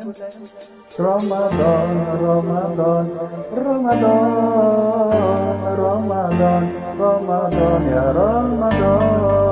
Ramadan, Ramadan, Ramadan, Ramadan, Ramadan, ya Ramadan.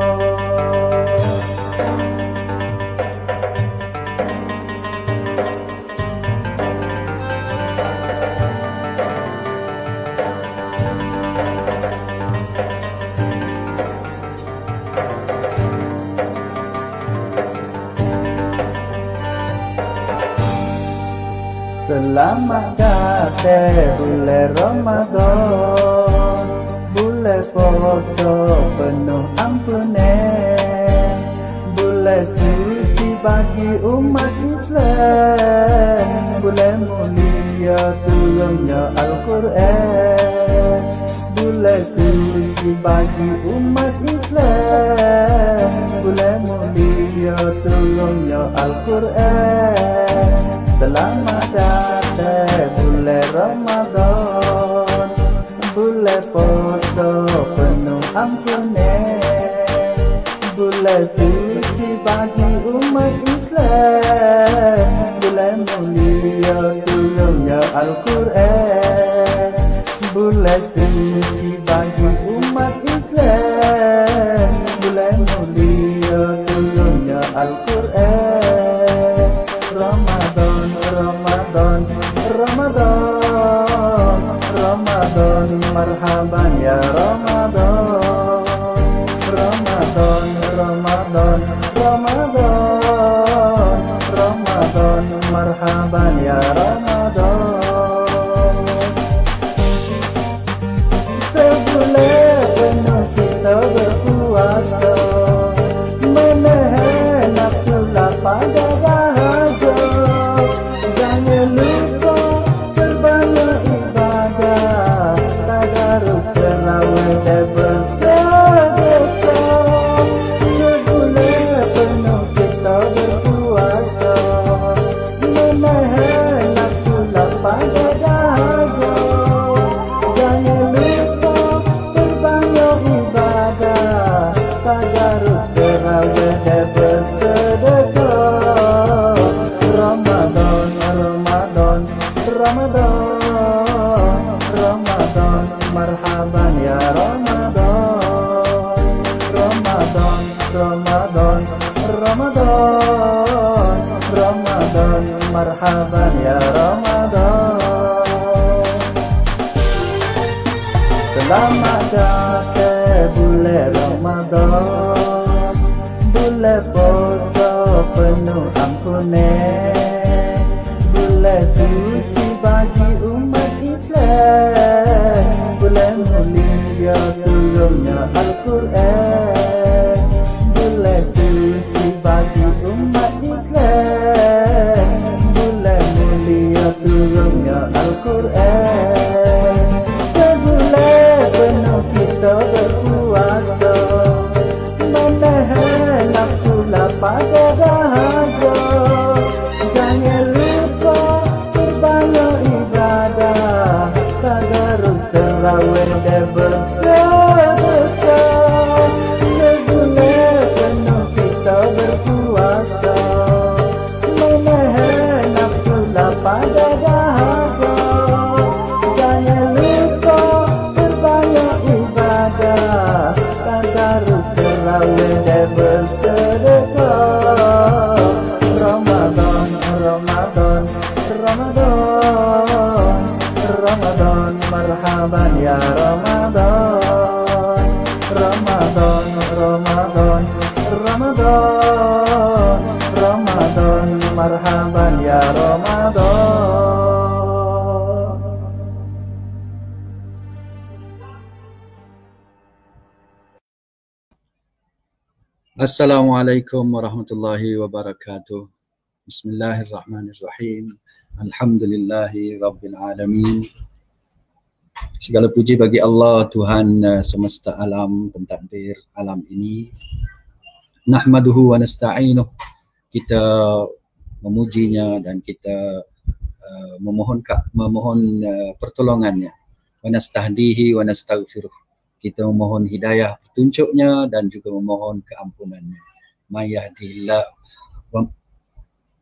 Selamat datang bulan Ramadan, bulan puasa penuh ampunan, bulan suci bagi umat Islam, bulan mulia turunnya Al-Quran, bulan suci bagi umat Islam, bulan mulia turunnya Al-Quran. Selamat datang bulan Ramadan, bulan puasa penuh ampunan, bulan suci bagi umat Islam, bulan mulia turunnya Al-Quran, bulan suci bagi umat Islam, bulan mulia turunnya Al-Quran. Ramadan, Ramadan, Ramadan, Ramadan, marhaban ya Ramadan. Ramadan, Ramadan, Ramadan, Ramadan, marhaban ya Ramadan. Sebulan penuh kita berpuasa, menahan nafsu lapar dahaga. Jangan lupa berbanyak ibadah, tadarus terawih dan bersedekah. Sebulan penuh kita berpuasa, menahan nafsu lapar dan dahaga. Jangan lupa berbanyak ibadah, tadarus terawih dan bersedekah. Ramadan, Ramadan, Ramadan, Ramadan, marhaban ya Ramadan. Ramadan, Ramadan, Ramadan, Ramadan, marhaban ya Ramadan. Selamat datang bulan Ramadan, bulan puasa penuh ampunan, bulan suci bagi umat Islam, bulan mulia turunnya Al-Quran, bulan suci bagi umat Islam, bulan mulia turunnya Al-Quran. Sebulan penuh kita berpuasa, menahan nafsu lapar dahaga. Jangan lupa berbanyak ibadah, tadarus terawih dan bersedekah. Sebulan penuh kita berpuasa, menahan nafsu lapar dahaga. Jangan lupa berbanyak ibadah, tadarus terawih dan bersedekah. Ramadan, Ramadan, Ramadan, Ramadan, marhaban ya Ramadan. Ramadan, Ramadan, Ramadan, Ramadan, marhaban ya Ramadan. Assalamualaikum warahmatullahi wabarakatuh. Bismillahirrahmanirrahim. Alhamdulillahi rabbil alamin. Segala puji bagi Allah, Tuhan semesta alam, pentadbir alam ini. Nahmaduhu wa nasta'inuh. Kita memujinya dan kita memohon pertolongannya. Wa nastahdihi wa nastaghfiruh. Kita memohon hidayah petunjuknya dan juga memohon keampunannya. May yahdihillah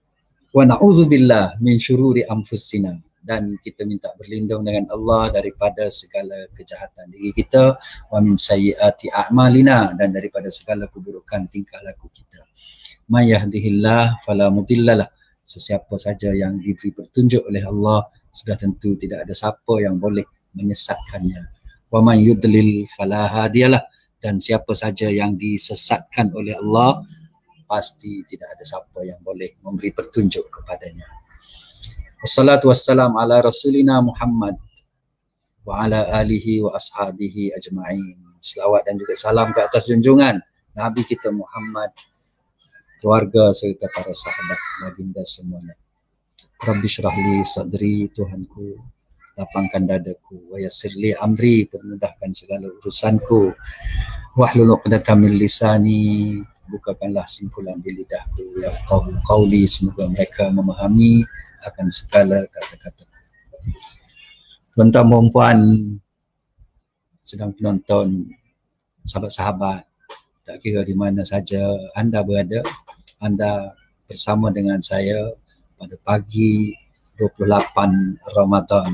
Wa na'udzubillah min syururi anfusina, dan kita minta berlindung dengan Allah daripada segala kejahatan diri kita, wa min sayyiati a'malina, dan daripada segala keburukan tingkah laku kita. May yahdihillah fala mudhillalah, sesiapa saja yang diberi petunjuk oleh Allah, sudah tentu tidak ada siapa yang boleh menyesatkannya. Wa man yudlil fala hadiyalah, dan siapa saja yang disesatkan oleh Allah, pasti tidak ada siapa yang boleh memberi petunjuk kepadanya. Wassalatu wassalam ala rasulina Muhammad wa ala alihi wa ashabihi ajma'in. Selawat dan juga salam ke atas junjungan Nabi kita Muhammad, keluarga serta para sahabat baginda semuanya. Rabbi syrahli sadri, Tuhanku lapangkan dadaku, wa yassirli amri, permudahkan segala urusanku, wahlul 'uqdatam min lisani, bukakanlah simpulan di lidahku, yafqahu qauli, semoga mereka memahami akan segala kata-kata. Tuan-tuan dan puan sedang penonton, sahabat-sahabat, tak kira di mana saja anda berada, anda bersama dengan saya pada pagi 28 Ramadan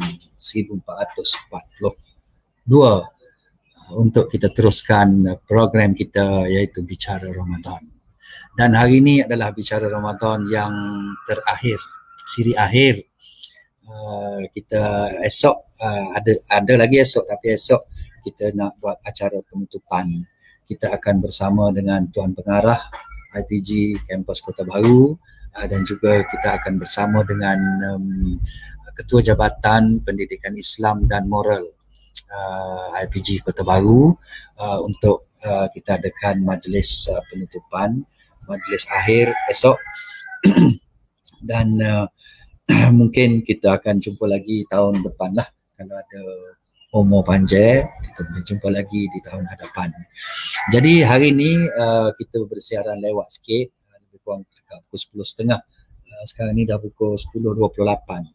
1442 untuk kita teruskan program kita, iaitu Bicara Ramadan. Dan hari ini adalah Bicara Ramadan yang terakhir, siri akhir. Kita esok ada lagi esok, tapi esok kita nak buat acara penutupan. Kita akan bersama dengan Tuan Pengarah IPG Kampus Kota Baru, dan juga kita akan bersama dengan Ketua Jabatan Pendidikan Islam dan Moral IPG Kota Baru, untuk kita adakan majlis penutupan, majlis akhir esok. Dan mungkin kita akan jumpa lagi tahun depan lah, kalau ada umur panjang kita boleh jumpa lagi di tahun hadapan. Jadi hari ini kita bersiaran lewat sikit, lebih kurang pukul 10.30. Sekarang ni dah pukul 10.28.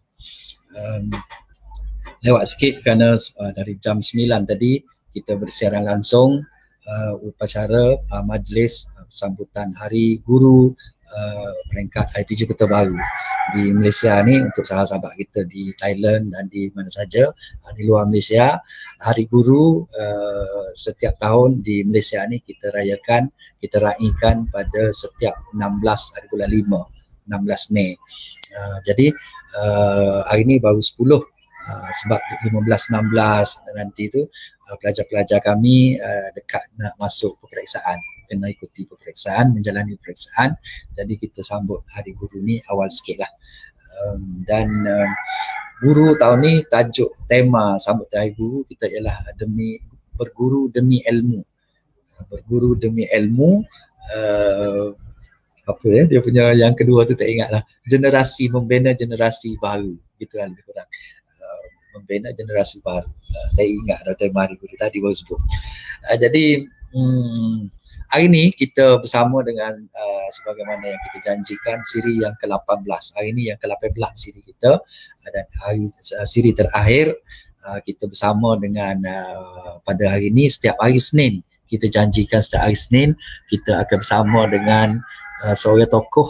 Lewat sikit kerana dari jam 9 tadi kita bersiaran langsung upacara majlis sambutan Hari Guru peringkat IPG Kota Baru di Malaysia ni, untuk sahabat-sahabat kita di Thailand dan di mana saja di luar Malaysia. Hari Guru setiap tahun di Malaysia ni kita raikan pada setiap 16 hari bulan 5, 16 Mei. Jadi hari ni baru 10, sebab 15-16 nanti tu pelajar-pelajar kami dekat nak masuk peperiksaan, kena ikuti peperiksaan, menjalani peperiksaan. Jadi kita sambut Hari Guru ni awal sikit lah. Dan guru tahun ni, tajuk tema sambut Hari Guru kita ialah berguru demi ilmu. Berguru demi ilmu. Apa ya, dia punya yang kedua tu tak ingat lah. Generasi, membina generasi baru, gitulah lebih kurang. Membina generasi baru. Saya ingat dah tema Hari Guru tadi baru sebut. Jadi hari ni kita bersama dengan sebagaimana yang kita janjikan, siri yang ke-18. Hari ni yang ke-18 siri kita, dan siri terakhir kita bersama dengan pada hari ni setiap hari Senin. Kita janjikan setiap hari Senin kita akan bersama dengan seorang tokoh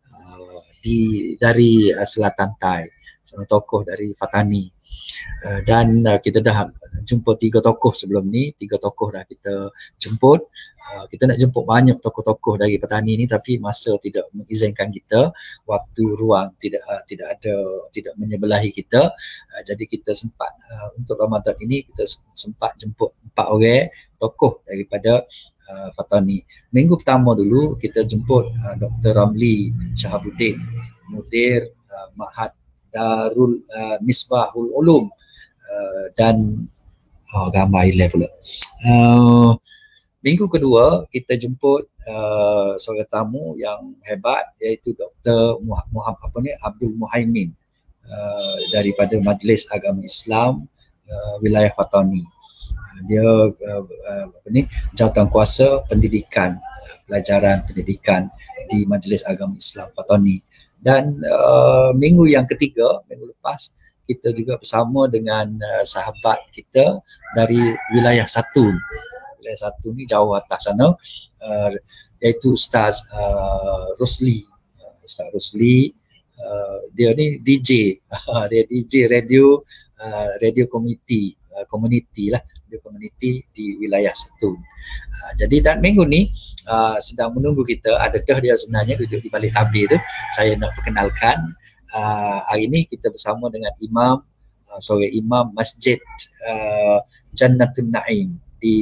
dari Selatan Thai, seorang tokoh dari Fatani. Dan kita dah jumpa 3 tokoh sebelum ni, 3 tokoh dah kita jemput. Kita nak jemput banyak tokoh-tokoh dari petani ni, tapi masa tidak mengizinkan kita, waktu ruang tidak menyebelahi kita. Jadi kita sempat untuk Ramadan ini kita sempat jemput 4 orang tokoh daripada Fatani. Minggu pertama dulu kita jemput Dr. Ramli Shahabuddin, mudir Ma'had Darul Misbahul Ulum, dan gambar hilang pula. Minggu kedua kita jemput seorang tamu yang hebat, iaitu Dr. Abdul Muhaimin daripada Majlis Agama Islam wilayah Fatani. Dia jawatan kuasa pendidikan, pelajaran pendidikan di Majlis Agama Islam Fatani. Dan minggu yang ketiga, minggu lepas, kita juga bersama dengan sahabat kita dari wilayah Satun. Wilayah Satun ni jauh atas sana, iaitu Ustaz Rosli. Ustaz Rosli dia ni DJ. Dia DJ radio, radio community lah, radio community di wilayah Setun. Jadi dan minggu ni sedang menunggu kita. Adakah dia sebenarnya duduk di balik tabir tu? Saya nak perkenalkan. Hari ini kita bersama dengan imam, seorang imam Masjid Jannatun Naim di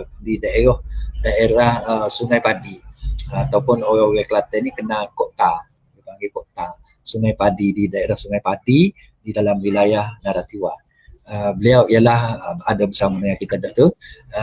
daerah Sungai Padi, ataupun orang-orang Kelantan ni kenal Kota, dipanggil Kota, Sungai Padi, di daerah Sungai Padi di dalam wilayah Naratiwa. Beliau ialah ada bersama dengan kita dah tu,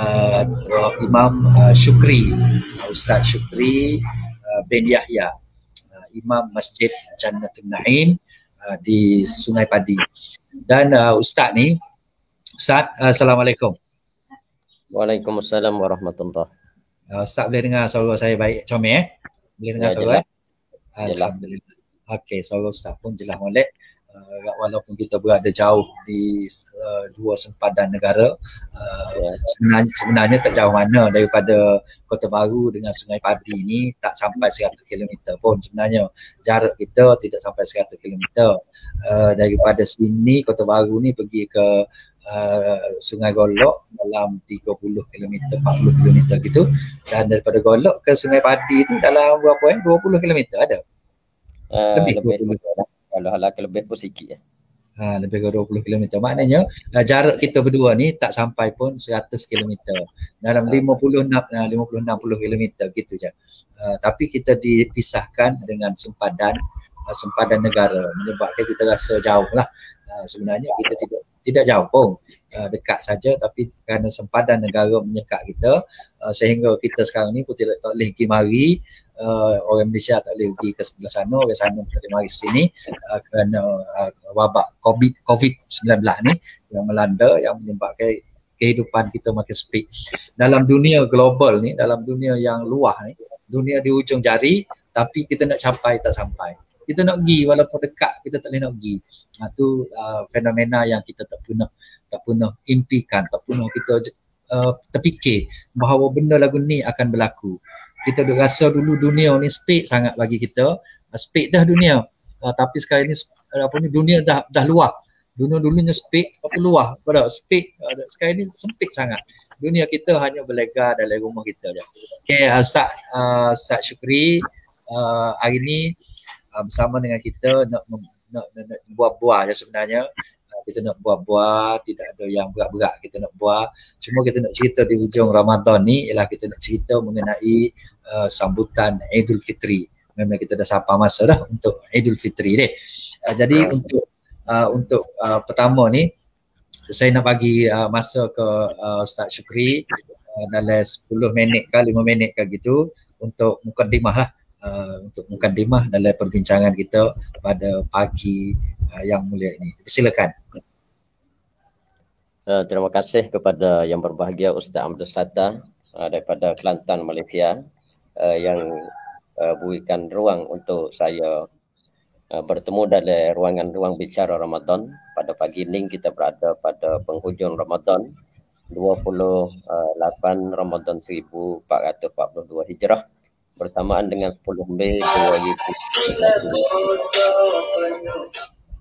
Imam Syukri, Ustaz Syukri bin Yahya, Imam Masjid Jannatul Naim di Sungai Padi. Dan Ustaz ni, Ustaz, Assalamualaikum. Waalaikumsalam warahmatullahi. Ustaz boleh dengar suara saya baik, comel Boleh dengar suara? Alhamdulillah. Okey, suara Ustaz pun jelas molek. Walaupun kita berada jauh di dua sempadan negara, sebenarnya tak jauh mana daripada Kota Baru dengan Sungai Padi ni, tak sampai 100 km pun sebenarnya. Jarak kita tidak sampai 100 km. Daripada sini Kota Baru ni pergi ke Sungai Golok dalam 30 km, 40 km gitu. Dan daripada Golok ke Sungai Padi tu dalam berapa 20 km ada? Lebih 20 km. Kalau halak lebih pun sikit ya. Lebih ke 20 km. Maknanya jarak kita berdua ni tak sampai pun 100 km. Dalam 50-60 km gitu je. Tapi kita dipisahkan dengan sempadan negara, menyebabkan kita rasa jauh lah. Sebenarnya kita tidak jauh pun, dekat saja, tapi kerana sempadan negara menyekat kita, sehingga kita sekarang ni pun tak boleh pergi mari. Orang Malaysia tak boleh pergi ke sebelah sana, orang sana tak boleh mari sini kerana wabak COVID-19 ni yang melanda, yang menyebabkan kehidupan kita makin sempit. Dalam dunia global ni, dalam dunia yang luas ni, dunia di ujung jari, tapi kita nak capai tak sampai. Kita nak pergi walaupun dekat, kita tak boleh nak pergi. Itu fenomena yang kita tak pernah impikan, tak pernah kita terfikir bahawa benda lagu ni akan berlaku. Kita duk rasa dulu dunia ni sempit sangat bagi kita, sempit dah dunia. Tapi sekarang ni dunia dah luas. Dunia dulunya sempit, apa luas, pada sempit. Sekarang ni sempit sangat. Dunia kita hanya berlega dalam rumah kita je. Okey, Ustaz Syukri hari ni bersama dengan kita nak buat-buat je sebenarnya. Kita nak buat-buat, tidak ada yang berat-berat kita nak buat. Cuma kita nak cerita di hujung Ramadan ni ialah kita nak cerita mengenai sambutan Aidil Fitri. Memang kita dah sampai masa dah untuk Aidil Fitri ni. Jadi untuk pertama ni saya nak bagi masa ke Ustaz Syukri dalam 10 minit ke 5 minit ke gitu untuk mukadimah lah. Untuk mukadimah dalam perbincangan kita pada pagi yang mulia ini. Silakan. Terima kasih kepada yang berbahagia Ustaz Abdul Sattar daripada Kelantan, Malaysia, yang berikan ruang untuk saya bertemu dalam ruang bicara Ramadan. Pada pagi ini kita berada pada penghujung Ramadan 28 Ramadan 1442 Hijrah bersamaan dengan 10 Mei 2020.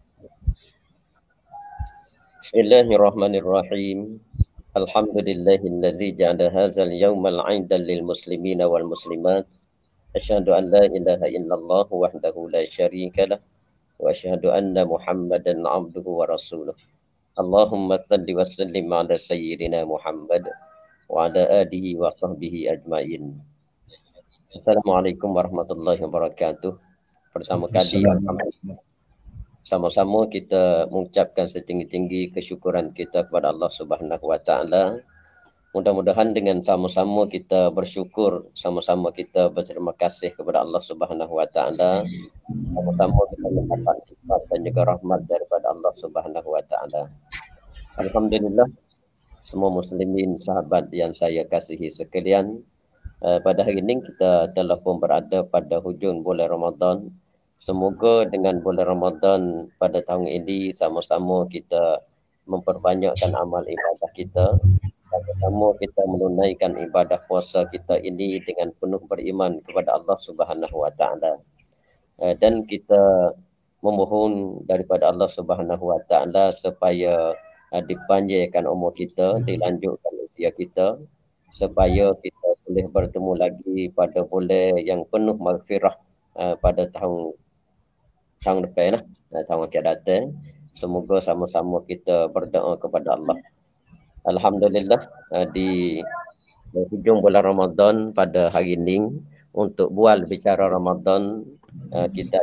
Bismillahirrahmanirrahim. Alhamdulillahillazi ja'ala hadzal yawmal 'aidan lil muslimina wal muslimat. Asyhadu an la ilaha illallah wahdahu la syarika lah wa asyhadu anna Muhammadan 'abduhu wa rasuluh. Allahumma shalli wa sallim 'ala sayyidina Muhammad wa 'ala alihi wa sahbihi ajmain. Assalamualaikum warahmatullahi wabarakatuh. Bersama kali sama-sama kita mengucapkan setinggi-tinggi kesyukuran kita kepada Allah Subhanahu wa taala. Mudah-mudahan dengan sama-sama kita bersyukur, sama-sama kita berterima kasih kepada Allah Subhanahu wa taala, sama-sama kita mendapat nikmat dan juga rahmat daripada Allah Subhanahu wa taala. Alhamdulillah, semua muslimin sahabat yang saya kasihi sekalian, pada hari ini kita telah pun berada pada hujung bulan Ramadan. Semoga dengan bulan Ramadan pada tahun ini sama-sama kita memperbanyakkan amal ibadah kita, sama-sama kita menunaikan ibadah puasa kita ini dengan penuh beriman kepada Allah Subhanahu wa taala. Dan kita memohon daripada Allah Subhanahu Wa Taala supaya dipanjangkan umur kita, dilanjutkan usia kita, supaya kita boleh bertemu lagi pada bulan yang penuh maghfirah pada tahun depan lah, tahun akan datang. Semoga sama-sama kita berdoa kepada Allah. Alhamdulillah, di hujung bulan Ramadan pada hari ini untuk bual bicara Ramadan, kita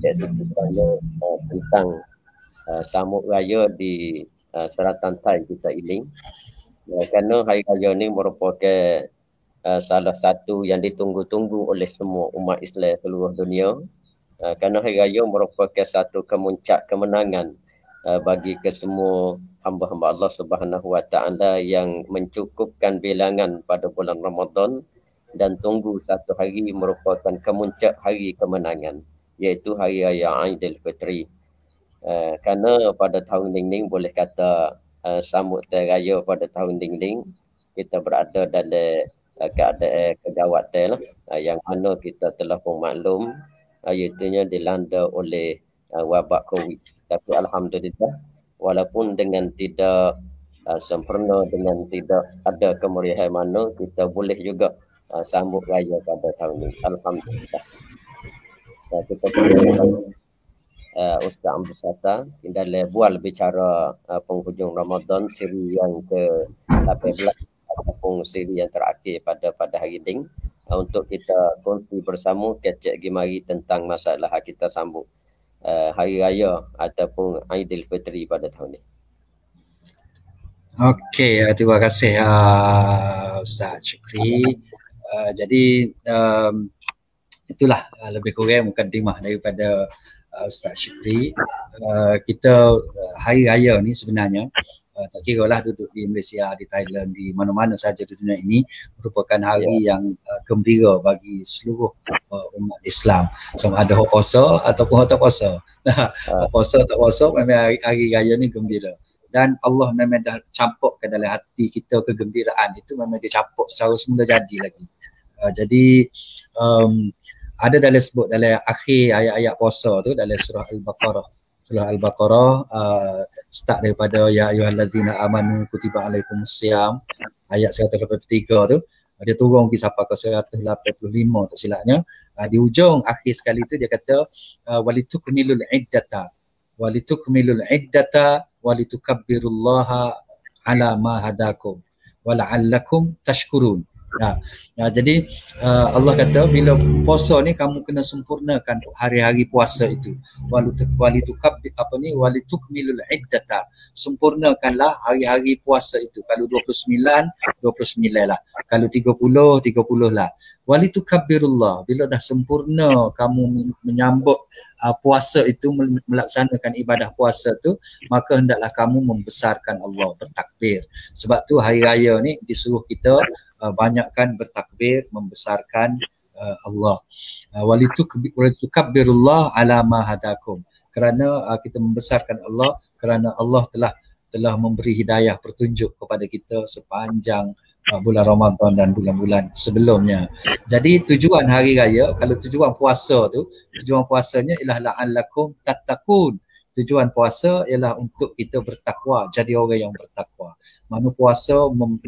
tentang sambut raya di Selatan Thai kita ini. Kerana hari raya ini merupakan salah satu yang ditunggu-tunggu oleh semua umat Islam seluruh dunia. Kerana hari raya merupakan satu kemuncak kemenangan bagi kesemua hamba-hamba Allah Subhanahu Wa Taala yang mencukupkan bilangan pada bulan Ramadan dan tunggu satu hari merupakan kemuncak hari kemenangan, iaitu hari raya Aidilfitri. Kerana pada tahun ini boleh kata sambutan raya pada tahun ini kita berada dalam keadaan kegawatan lah, yang mana kita telah pun maklum iaitu dilanda oleh wabak COVID. Tapi alhamdulillah, walaupun dengan tidak sempurna, dengan tidak ada kemeriahan mana, kita boleh juga sambut raya pada tahun ini. Alhamdulillah. Kita Ustaz Amr Sata dalam bual bicara penghujung Ramadan siri yang ke-18 ataupun siri yang terakhir pada hari ini, untuk kita kongsi bersama kecek gimari tentang masalah kita sambut hari raya ataupun Aidilfitri pada tahun ini. Okey, terima kasih Ustaz Syukri. Jadi itulah lebih kurang mukadimah daripada Ustaz Syukri. Kita hari raya ni sebenarnya tak kira lah duduk di Malaysia, di Thailand, di mana-mana saja di dunia ini, merupakan hari yang gembira bagi seluruh umat Islam, sama ada hok puasa ataupun hok tak puasa. Puasa tak puasa memang hari raya ni gembira, dan Allah memang dah campur ke dalam hati kita kegembiraan itu, memang dia campur secara semula jadi lagi. Jadi ada dalam sebut dalam akhir ayat-ayat puasa tu dalam surah Al-Baqarah. Surah Al-Baqarah start daripada ya ayyuhallazina amanu kutiba alaikumusiyam, ayat 183 tu dia turun pergi sampai ke 185 tak silapnya. Di ujung akhir sekali tu dia kata walitukmilul iddata walitukabbirullaha ala ma hadakum wala'allakum tashkurun. Jadi Allah kata bila puasa ni kamu kena sempurnakan hari-hari puasa itu. Walitukmilul iddata, sempurnakanlah hari-hari puasa itu. Kalau 29 lah, kalau 30 lah. Walitukabbirullah, bila dah sempurna kamu menyambut puasa itu, melaksanakan ibadah puasa tu, maka hendaklah kamu membesarkan Allah, bertakbir. Sebab tu hari raya ni disuruh kita banyakkan bertakbir, membesarkan Allah. Walitukabbirullah ala ma hadakum, kerana kita membesarkan Allah kerana Allah telah memberi hidayah, petunjuk kepada kita sepanjang bulan Ramadan dan bulan-bulan sebelumnya. Jadi tujuan hari raya, kalau tujuan puasa tu, tujuan puasanya ialah la'allakum tattaqun. Tujuan puasa ialah untuk kita bertakwa, jadi orang yang bertakwa. Mana puasa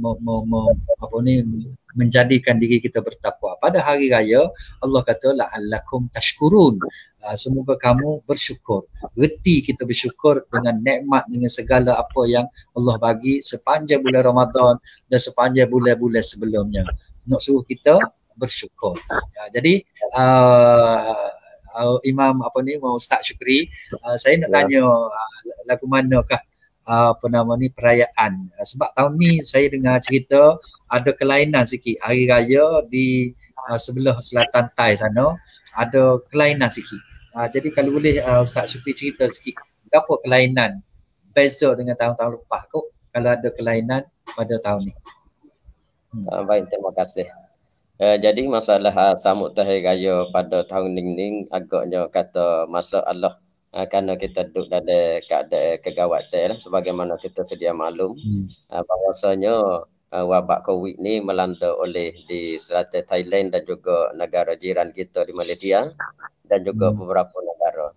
menjadikan diri kita bertakwa. Pada hari raya Allah kata la'allakum tashkurun, semoga kamu bersyukur. Reti kita bersyukur dengan nikmat, dengan segala apa yang Allah bagi sepanjang bulan Ramadan dan sepanjang bulan-bulan sebelumnya. Nak suruh kita bersyukur. Jadi Imam Ustaz Syukri, saya nak tanya lagu manakah perayaan, sebab tahun ni saya dengar cerita ada kelainan sikit hari raya di sebelah selatan Thai sana, ada kelainan sikit. Jadi kalau boleh Ustaz Syukri cerita sikit apa kelainan beza dengan tahun-tahun lepas kok, kalau ada kelainan pada tahun ni. Baik, terima kasih. Jadi masalah sambut hari raya pada tahun ini agaknya kata masalah kerana kita duduk dalam keadaan kegawatan lah, sebagaimana kita sedia maklum bahawasanya wabak COVID ni melanda oleh di selatan Thailand dan juga negara jiran kita di Malaysia dan juga beberapa negara.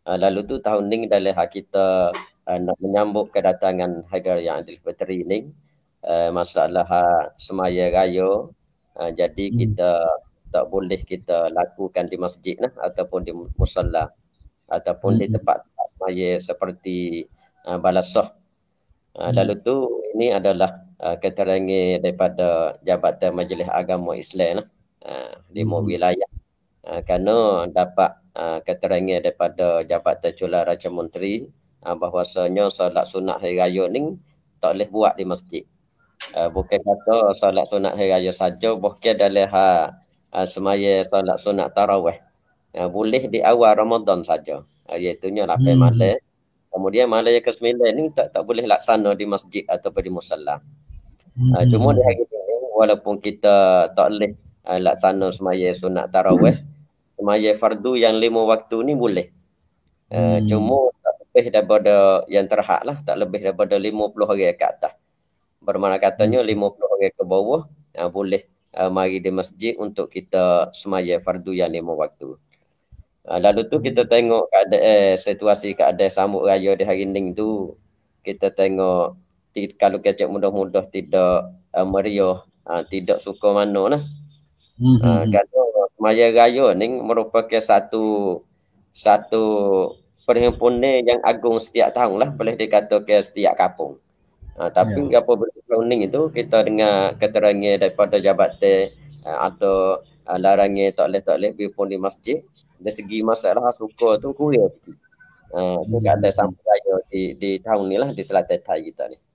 Lalu tu tahun ni dalam kita nak menyambut kedatangan Hari Raya Aidilfitri ni, masalah semaya raya, jadi kita tak boleh kita lakukan di masjid lah, ataupun di musalla, ataupun di tempat semaya seperti balasah. Lalu tu ini adalah keterangan daripada Jabatan Majlis Agama Islam lah, di wilayah, kerana dapat keterangan daripada Jabatan Cula Raja Menteri bahawasanya solat sunat hari raya ni tak boleh buat di masjid. Bukan kata solat sunat hari raya saja, bahkan dalam semaya solat sunat tarawih boleh di awal Ramadan saja, iaitu 8 malam. Kemudian malam yang ke-9 ni tak boleh laksana di masjid ataupun di musalla. Cuma di hari ini walaupun kita tak boleh laksana semaya sunat tarawih, semaya fardu yang 5 waktu ni boleh. Cuma tak lebih daripada yang terhad lah, tak lebih daripada 50 orang ke atas. Bermakna katanya 50 orang ke bawah boleh mari di masjid untuk kita semaya fardu yang 5 waktu. Lalu tu kita tengok keadaan situasi keadaan sambut raya di hari ni tu, kita tengok kalau kecek mudah-mudah tidak meriah, tidak suka mana lah. Kerana semaya raya ni merupakan satu perhimpunan yang agung setiap tahun lah, boleh dikatakan setiap kampung. Tapi apabila tahun ni itu kita dengar keterangan daripada jabatan ada larangan tak boleh berpun di masjid. Dari segi masalah suka tu kurang sikit. Tu keadaan sambut raya di tahun ni lah, di selatan Thai kita ni.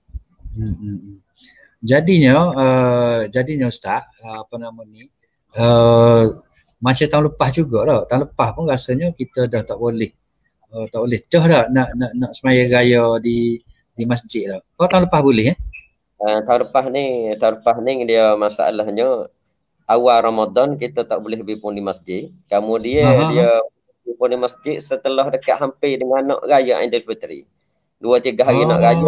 Jadinya Ustaz, apa nama ni, macam tahun lepas juga lah. Tahun lepas pun rasanya kita dah tak boleh dah nak semaya raya di masjid lah. Kau tahun lepas boleh Tahun lepas ni dia masalahnya awal Ramadan kita tak boleh berpun di masjid. Kemudian dia berpun di masjid setelah dekat hampir dengan nak raya Aidilfitri. 2-3 hari nak raya.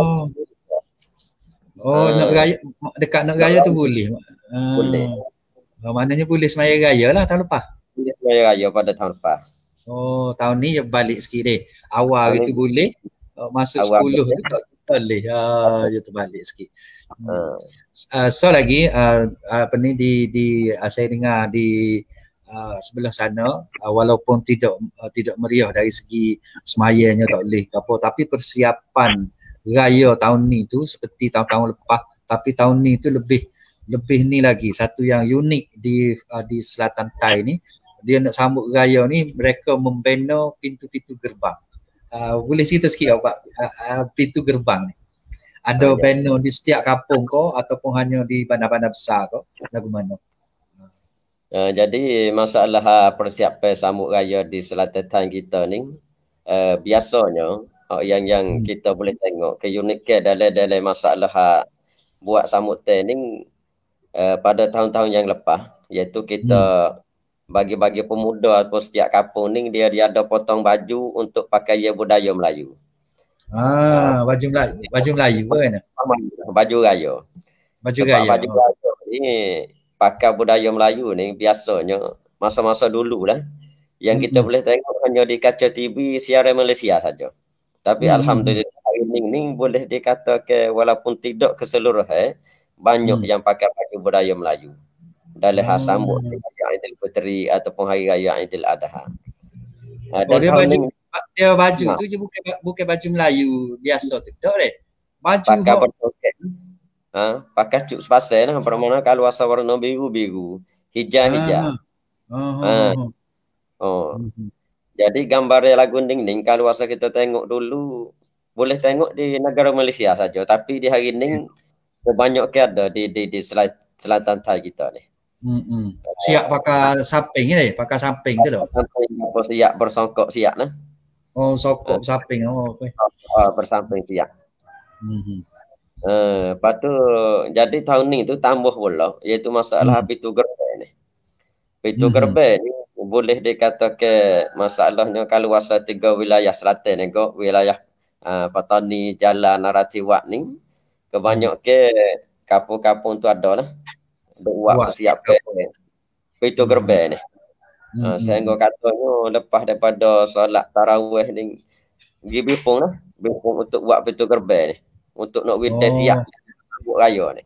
Nak raya, dekat nak raya tu boleh. Boleh. Maknanya boleh semaya raya lah tahun lepas. Boleh semaya raya pada tahun lepas. Tahun ni je balik sikit deh. Awal gitu boleh. Masuk 10 tu tak boleh. Dia terbalik sikit. So lagi apa ni di saya dengar di sebelah sana, walaupun tidak meriah dari segi semayanya tak boleh apa, tapi persiapan raya tahun ni tu seperti tahun-tahun lepas, tapi tahun ni tu lebih ni lagi. Satu yang unik di selatan Thai ni, dia nak sambut raya ni mereka membina pintu-pintu gerbang. Boleh cerita sikit Pak, pintu gerbang ni ada banner di setiap kampung ko ataupun hanya di bandar-bandar besar ko, lagu mana? Jadi masalah persiapan sambut raya di selatan Thai kita ni, biasanya yang kita boleh tengok keunikan dalam masalah buat sambutan ni pada tahun-tahun yang lepas, iaitu kita bagi-bagi pemuda atau setiap kampung ni dia ada potong baju untuk pakaian budaya Melayu. Baju Melayu kan? Baju raya. Baju raya ni pakai budaya Melayu ni biasanya masa-masa dulu lah yang kita boleh tengok hanya di kaca TV siaran Malaysia saja. Tapi alhamdulillah hari ni boleh dikatakan walaupun tidak keseluruhan, banyak yang pakai baju budaya Melayu dalam sambut Aidilfitri ataupun Hari Raya Aidil Adha. Dia baju tu je bukan baju Melayu biasa tu tak deh. Baju pakai bertoket. Pakai cuk sepasai lah, bermakna kalau asal warna biru, hijau. Jadi gambar lagu Ding kalau asal kita tengok dulu boleh tengok di negara Malaysia saja, tapi di hari ni kebanyakan ada di selatan Thai kita ni. Siap pakai samping ni, pakai samping tu dah. Siap bersongkok siap lah. Sokok samping. Bersamping siap. Lepas tu jadi tahun ni tu tambah pula, iaitu masalah pintu gerbang ni. Pintu gerbang ni boleh dikatakan masalahnya kalau asal 3 wilayah selatan ni, wilayah Patani, Jalan, Naratiwak ni kebanyakan kampung-kampung tu ada lah buat persiapan pintu gerbang ni. Sehingga katanya lepas daripada solat tarawih ni pergi Bipung lah. Bipung untuk buat pintu gerbang ni. Untuk nak winter siap Oh. sambut raya ni.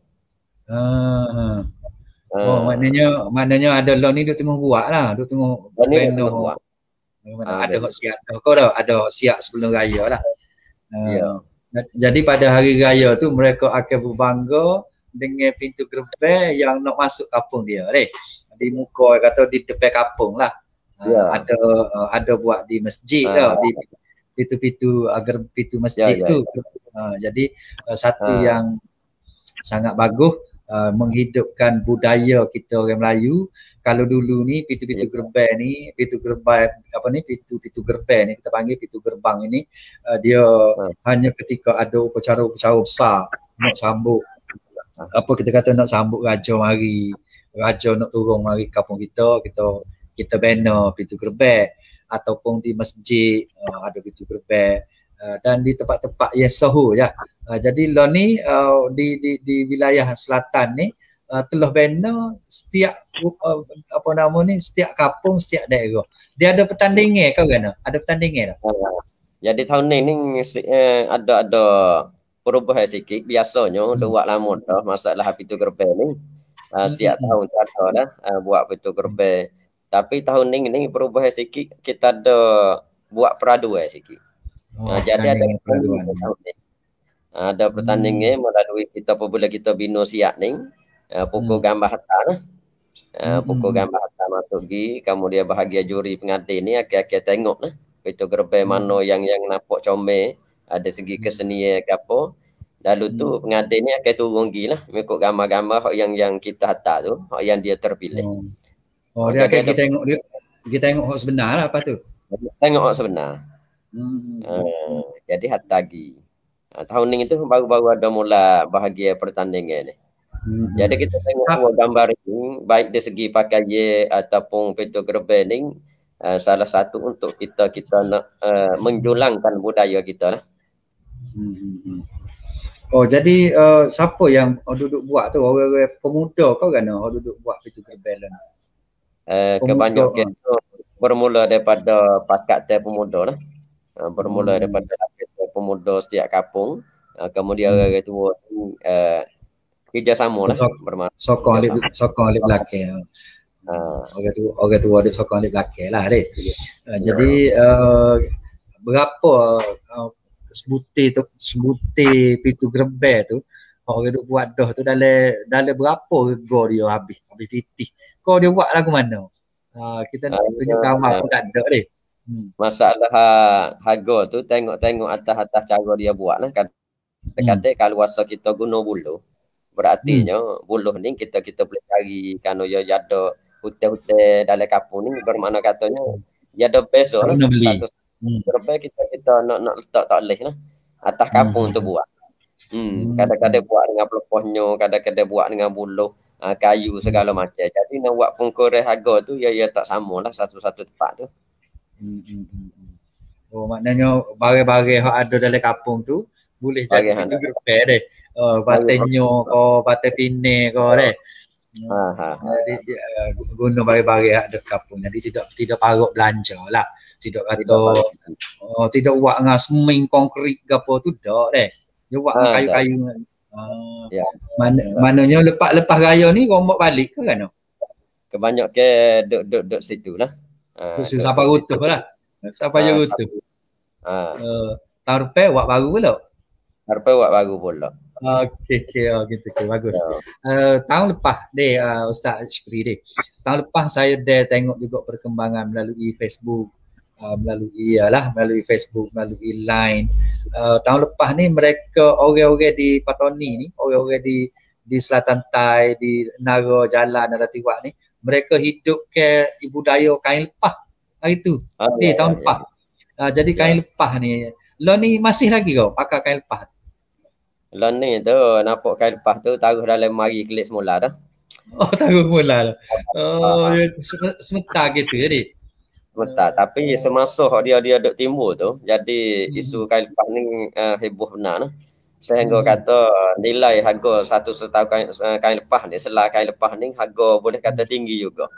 Ah. Oh, maknanya ada law ni duk tengah buat lah, duk tengah Ini buat. Ada hak siap dah. Kau dah ada hak siap sebelum raya lah. Ya. Jadi pada hari raya tu mereka akan berbangga dengan pintu gerbang yang nak masuk kampung dia. Di muka kata di depan kampung lah. Ya. Ada buat di masjid lah, di pintu-pintu agar pintu masjid tu. Jadi satu yang sangat bagus, menghidupkan budaya kita orang Melayu. Kalau dulu ni pintu-pintu gerbang ni, pintu gerbang pintu gerbang ni kita panggil pintu gerbang ini, dia hanya ketika ada upacara-upacara besar nak sambut apa kita kata nak sambut raja nak turun mari kampung kita bina pintu gerbang, ataupun di masjid ada pintu gerbang, dan di tempat-tempat yang sahur ya. Jadi lo ni di wilayah selatan ni telah bina setiap setiap kampung, setiap daerah. Dia ada pertandingan kau kan? Ada pertandingan tak? Jadi tahun ni ada perubahan sikit. Biasanya dah buat lama dah masalah pintu gerbang ni. Setiap tahun ada dah buat pintu gerbang. Tapi tahun ni perubahan sikit, kita ada buat peraduan sikit. Jadi ada peraduan tahun ni. Ada pertandingan melalui kita apabila kita bina siap ni. Pukul gambar harta lah. Pukul gambar harta masuk pergi, kemudian bahagia juri pengadil ni akan tengok lah pintu gerbang mana yang nampak comel, ada segi kesenian ke apa. Lalu tu pengadil ni akan turun pergi lah mengikut gambar-gambar yang kita hantar tu, yang dia terpilih. Dia akan kita tengok hak sebenar lah apa tu. Tengok hak sebenar. Jadi hantar pergi. Tahun ni tu baru-baru ada mula bahagia pertandingan ni. Jadi kita tengok gambar ini, baik dari segi pakaian ataupun pintu gerbang ni, salah satu untuk kita nak menjulangkan budaya kita lah. Oh, jadi siapa yang duduk buat tu? Orang-orang pemuda kau kan duduk buat pintu gerbang lah. Kebanyakan tu bermula daripada pakat pemuda lah. Bermula daripada pemuda setiap kampung. Kemudian orang tua kerjasama lah sokong alik belakang. Orang tua ada sokong alik belakang lah dek. Jadi berapa sebutir pintu gerbang tu orang duk buat dah tu dalam berapa rega dia habis fitih. Kau dia buat lagu mana? Kita nak tunjuk gambar pun tak ada dek. Masalah harga tu tengok atas cara dia buat lah. Kata kalau wasa kita guna buluh, berartinya buluh ni kita boleh cari kerana dia ada hutan-hutan dalam kampung ni, bermakna katanya dia ada besok lah. Berapa kita nak letak tak boleh lah atas kampung tu buat. Kadang-kadang buat dengan pelepahnya, kadang-kadang buat dengan buluh, kayu segala macam. Jadi nak buat pengkurang harga tu ya tak sama lah satu-satu tempat tu. Oh, maknanya barang-barang yang ada dalam kampung tu boleh jadi pintu gerbang deh. Batenyo ko, bate pine ko deh. Jadi guna barang-barang yang ada kampung. Jadi tidak parut belanja lah. Tidak kata tidak buat dengan semen konkrit ke apa tu dak deh. Dia buat dengan kayu-kayu. Maknanya lepas raya ni rombak balik ke kan? Kebanyakan duduk situ lah. Sampai rutuh lah. Sampai rutuh. Tahun depan buat baru pula. Tahun depan buat baru pula. Okey, gitu bagus. Tahun lepas deh Ustaz Syukri deh. Tahun lepas saya tengok juga perkembangan melalui Facebook, melalui Facebook, melalui Line. Tahun lepas ni mereka orang-orang di Patoni ni, orang-orang di Selatan Tai, di Nara Jalan Naratiwak ni, mereka hidup ke budaya kain lepah hari tu. Tahun lepas. Jadi kain lepah ni, lo ni masih lagi kau pakai kain lepah? Lo ni tu nampak kain lepah tu taruh dalam mari kelik semula dah. Oh, taruh mula dah. Oh, sebentar gitu jadi. Sebentar, tapi semasa dia duk timbul tu, jadi isu kain lepah ni heboh benar lah. Sehingga kata nilai harga satu setau kain lepah ni, selai kain lepah ni harga boleh kata tinggi juga.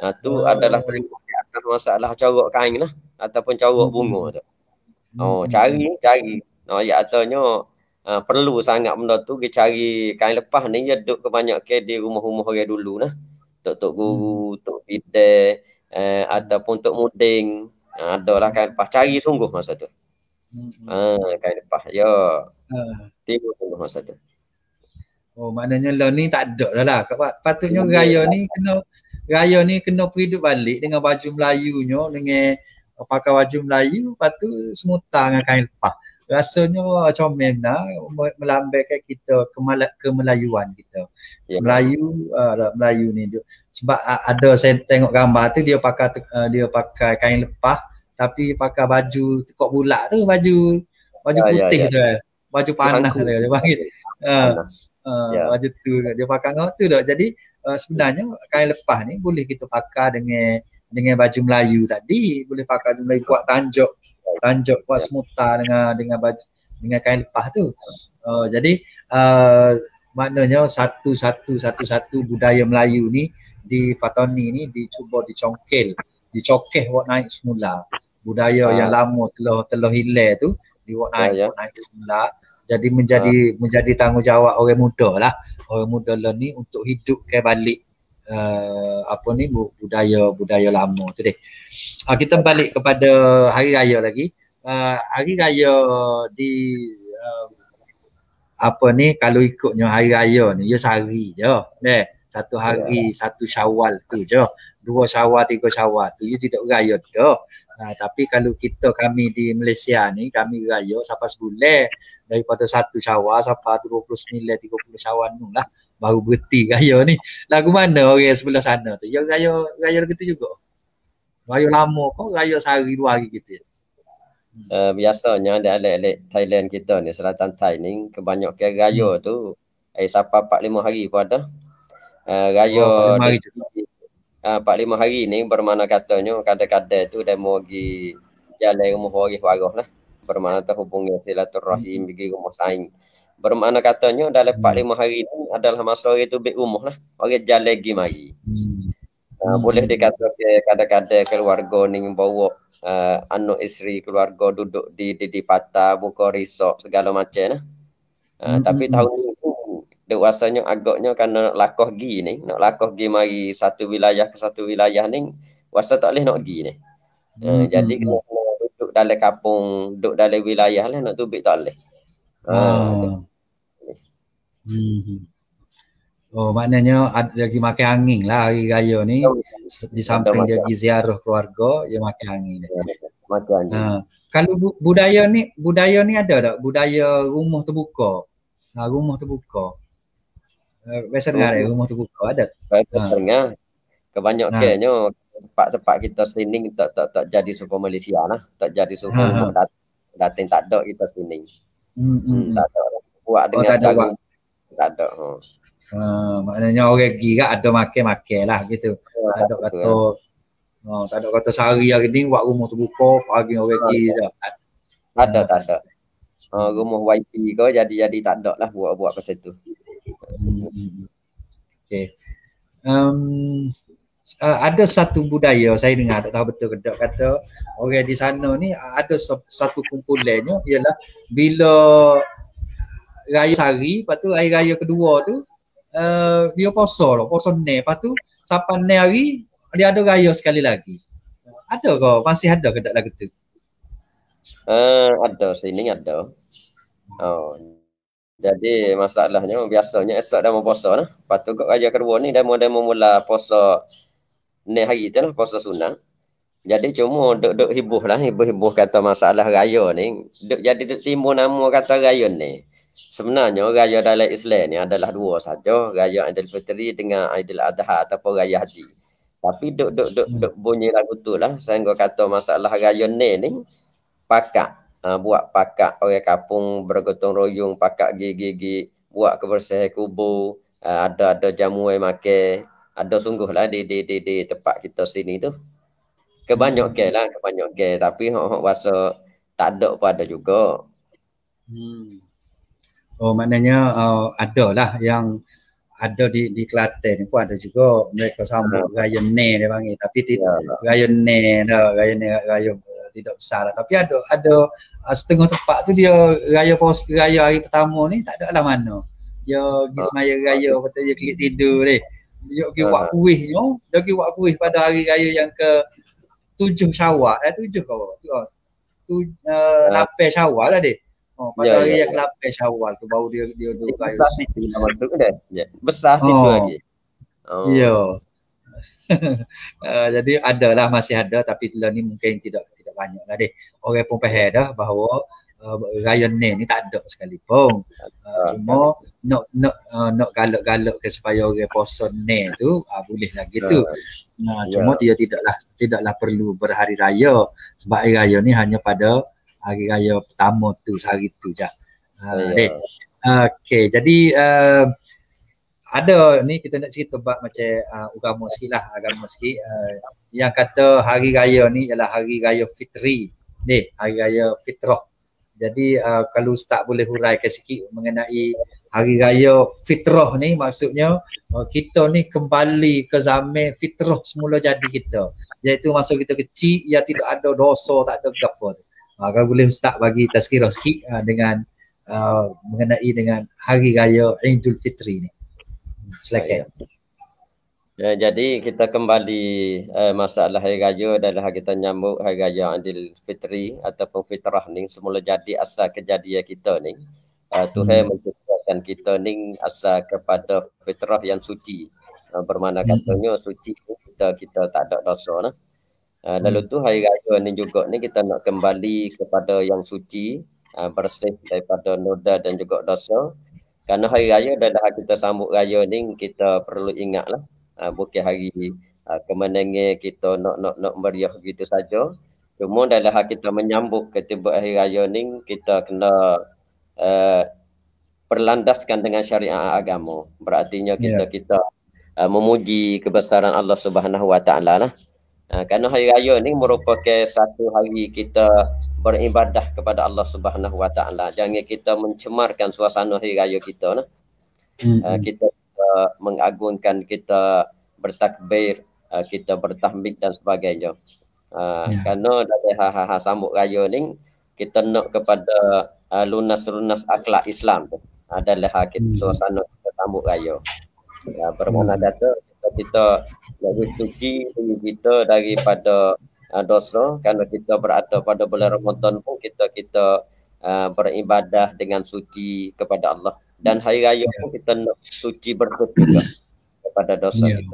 Tu adalah terima di atas masalah corok kain lah ataupun corok bunga tu. Cari. Ya katanya perlu sangat benda tu kita cari kain lepas ni dia duduk kebanyakan di rumah-rumah orang dulu lah. Tok guru, tok pidai, ataupun tok muding. Adalah kain lepas cari sungguh masa tu. Kain lepas ya. Tiba sungguh masa tu. Oh, maknanya lo ni tak ada dah lah. Patutnya raya ni kena perhidup balik dengan baju Melayunya, dengan pakai baju Melayu, lepas tu semutar dengan kain lepas. Rasanya comel dah melambaikan kita kemelayuan kita. Yeah. Melayu ni dia. Sebab ada saya tengok gambar tu dia pakai kain lepas tapi pakai baju tekuk bulat tu, baju putih tu. Baju panah tu dia panggil. Baju tu dia pakai ngau tu dah. Jadi sebenarnya kain lepas ni boleh kita pakai dengan baju Melayu tadi, boleh pakai baju Melayu buat tanjuk buat semutar dengan baju dengan kain lepas tu. Jadi maknanya satu budaya Melayu ni di Fatoni ni dicuba dicokeh buat naik semula. Budaya yang lama telah hilang tu dibuat naik semula. Jadi menjadi tanggungjawab orang muda lah. Orang muda lah ni untuk hidup ke balik budaya lama tu deh. Kita balik kepada hari raya lagi. Hari raya di kalau ikutnya hari raya ni ya sehari je. Satu hari, satu Syawal tu je. 2 Syawal, 3 Syawal tu ya tidak raya dah. Tapi kalau kami di Malaysia ni, kami raya sampai sebulan. Daripada 1 Syawal sampai 29, 30 Syawal tu lah. Baru berhenti raya ni. Lagu mana orang sebelah sana tu? Ya raya gitu juga. Raya lama kok, raya sehari 2 hari gitu ya. Biasanya dialek Thailand kita ni, selatan Thai ni, kebanyakan raya tu sampai 4-5 hari pun ada. Raya 4-5 hari ni bermakna katanya kadang-kadang tu dia mau pergi jalan rumah waris-waris lah. Bermakna terhubungi silaturahim pergi rumah saing. Bermakna katanya dalam 4-5 hari ni adalah masa orang tu beg rumah lah. Orang jalan pergi mari. Boleh dikatakan kadang-kadang keluarga ni bawa anak isteri keluarga duduk di patah, buka resort segala macam lah. Tapi tahun ni dewasanya agaknya kerana nak lakoh gi mari satu wilayah ke satu wilayah ni wasa tak boleh nak gi ni. Jadi kena duduk dalam kampung, duduk dalam wilayah lah, nak tubik tak boleh. Oh, maknanya ada lagi makan angin lah hari raya ni. Di samping dia pergi ziarah keluarga, dia makan angin. Kalau budaya ni ada tak? Budaya rumah terbuka. Rumah terbuka. Biasa dengar rumah terbuka ada. Biasa dengar. Kebanyakannya tempat-tempat kita sini tak jadi suku Malaysia lah. Tak jadi suku datang tak ada kita sini. Tak ada. Buat dengan cara tak ada. Maknanya orang gila ada makan lah gitu. Tak ada kata sehari hari ni buat rumah terbuka, pagi orang gila. Tak ada. Rumah wifi kau jadi tak ada lah buat pasal tu. Okay. Ada satu budaya saya dengar, tak tahu betul ke tak, kata orang di sana ni ada satu kumpulannya ialah bila raya sehari, lepas tu hari raya kedua tu dia puasa ni, lepas tu sampai ni hari dia ada raya sekali lagi. Ada ke? Masih ada ke tak lagu tu? Ada, sini ada. Jadi masalahnya biasanya esok dah mau puasa lah. Lepas tu kat raya kedua ni dah mula puasa ni hari tu lah, puasa sunnah. Jadi cuma duk hibur kata masalah raya ni. Jadi timbul nama kata raya ni. Sebenarnya raya dalam Islam ni adalah 2 saja, raya Aidilfitri dengan Aidil Adha ataupun raya haji. Tapi duk bunyi lagu tu lah sehingga kata masalah raya ni pakak. Buat pakak orang kampung bergotong royong, pakak gigi buat kebersihan kubur, ada jamu yang makan, ada sungguh lah di tempat kita sini tu. Kebanyakan tapi hak rasa tak ada pun ada juga. Oh, maknanya ada lah yang ada di Kelantan pun ada juga mereka sambut raya Ne dia panggil, tapi tidak raya Ne dah, raya tidak besar lah. Tapi ada setengah tempat tu dia raya hari pertama ni tak ada lah mana. Dia pergi semaya raya betul dia klik tidur deh. Dia pergi buat kuihnya, dia pergi buat kuih pada hari raya yang ke 7 Syawal, 7 kau. 8 Syawal lah deh. Pada hari yang ke-8 Syawal tu baru dia raya. Besar situ lah masuk dah. Besar situ lagi. Ya. Jadi masih ada tapi telah ni mungkin tidak banyak lah deh. Orang pun faham dah bahawa raya ni tak ada sekalipun. Cuma nak galak-galak ke supaya orang puasa ni tu boleh lagi tu. Cuma dia tidaklah perlu berhari raya sebab hari raya ni hanya pada hari raya pertama tu, sehari tu je. Okey, jadi ada ni kita nak cerita bab macam agama sikit yang kata hari raya ni ialah hari raya fitri ni, hari raya fitrah. Jadi kalau Ustaz boleh huraikan sikit mengenai hari raya fitrah ni, maksudnya kita ni kembali ke zaman fitrah semula jadi kita, iaitu masa kita kecil ya tidak ada dosa, tak ada apa. Kalau boleh Ustaz bagi tazkirah sikit dengan mengenai dengan hari raya Idul Fitri ni. Silakan. Jadi kita kembali masalah hari raya adalah kita nyambut hari raya Idul Fitri ataupun fitrah ni semula jadi asal kejadian kita ni. Tuhan menciptakan kita ni asal kepada fitrah yang suci. Bermakna katanya suci kita tak ada dosa nah. Lalu tu hari raya ni juga ni kita nak kembali kepada yang suci, bersih daripada noda dan juga dosa. Kerana hari raya adalah kita sambut raya ni kita perlu ingatlah bukan hari kemenangan kita nak meriah gitu saja. Cuma dalam kita menyambut ketiba hari raya ni kita kena berlandaskan dengan syariat agama. Berartinya kita memuji kebesaran Allah Subhanahu Wa Taala lah. Kerana hari raya ni merupakan satu hari kita beribadah kepada Allah Subhanahu Wa Taala. Jangan kita mencemarkan suasana hari raya kita nah. Kita mengagungkan, kita bertakbir, kita bertahmid dan sebagainya. Kerana dari hal-hal sambut raya ni kita nak kepada lunas-lunas akhlak Islam tu. Adalah suasana kita sambut raya. Bermakna kata kita lebih suci diri kita daripada dosa, kerana kita berada pada bulan Ramadan pun kita beribadah dengan suci kepada Allah, dan hari raya pun kita nak suci bersih juga kepada dosa kita.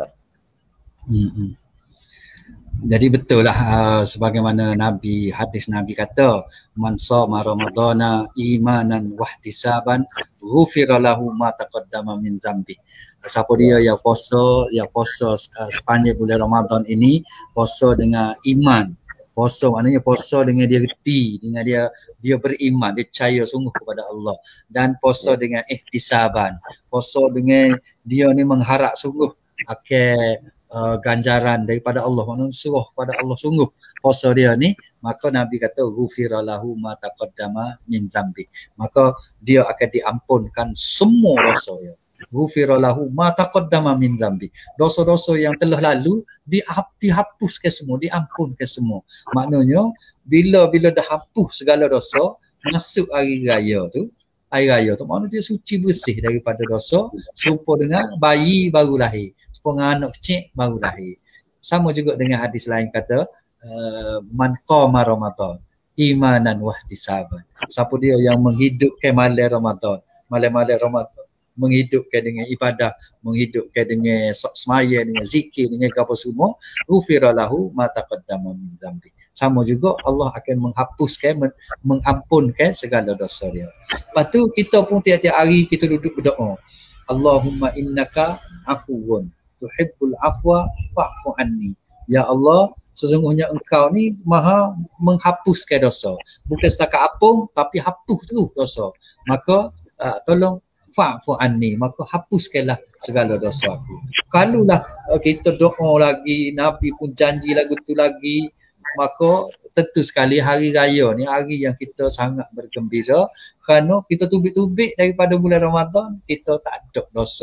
Jadi betul lah sebagaimana hadis Nabi kata, man shoma ramadhana imanan wahtisaban ghufira lahu ma taqaddama min dzambi. Siapa dia yang puasa sepanjang bulan Ramadan ini, puasa dengan iman. Puasa maknanya puasa dengan dia reti, dengan dia beriman, dia percaya sungguh kepada Allah, dan puasa dengan ihtisaban. Puasa dengan dia ni mengharap sungguh akan ganjaran daripada Allah, maksudnya suruh pada Allah sungguh puasa dia ni, maka Nabi kata ghufira lahu ma taqaddama min dzambi, maka dia akan diampunkan semua dosa dia. Ghufira lahu ma taqaddama min dzambi, dosa-dosa yang telah lalu dihapuskan semua, diampunkan semua. Maknanya bila dah hapus segala dosa, masuk hari raya tu maknanya dia suci bersih daripada dosa, serupa dengan bayi baru lahir, anak kecil baru lahir. Sama juga dengan hadis lain kata man qama Ramadan imanan wahtisaban. Siapa dia yang menghidupkan malam Ramadan, menghidupkan dengan ibadah, menghidupkan dengan semaya, dengan zikir, dengan apa semua, ghufira lahu ma taqaddama min dzambi. Sama juga Allah akan menghapuskan, mengampunkan segala dosa dia. Lepas tu kita pun tiap-tiap hari kita duduk berdoa, Allahumma innaka afuwun tuhibbul afwa fa'fu anni. Ya Allah, sesungguhnya engkau ni maha menghapuskan dosa. Bukan setakat ampun, tapi hapus terus dosa. Maka tolong fa'fu anni, maka hapuskanlah segala dosa aku. Kalaulah kita doa lagi, Nabi pun janji lagu tu lagi, maka tentu sekali hari raya ni hari yang kita sangat bergembira, kerana kita tubik-tubik daripada bulan Ramadan, kita tak ada dosa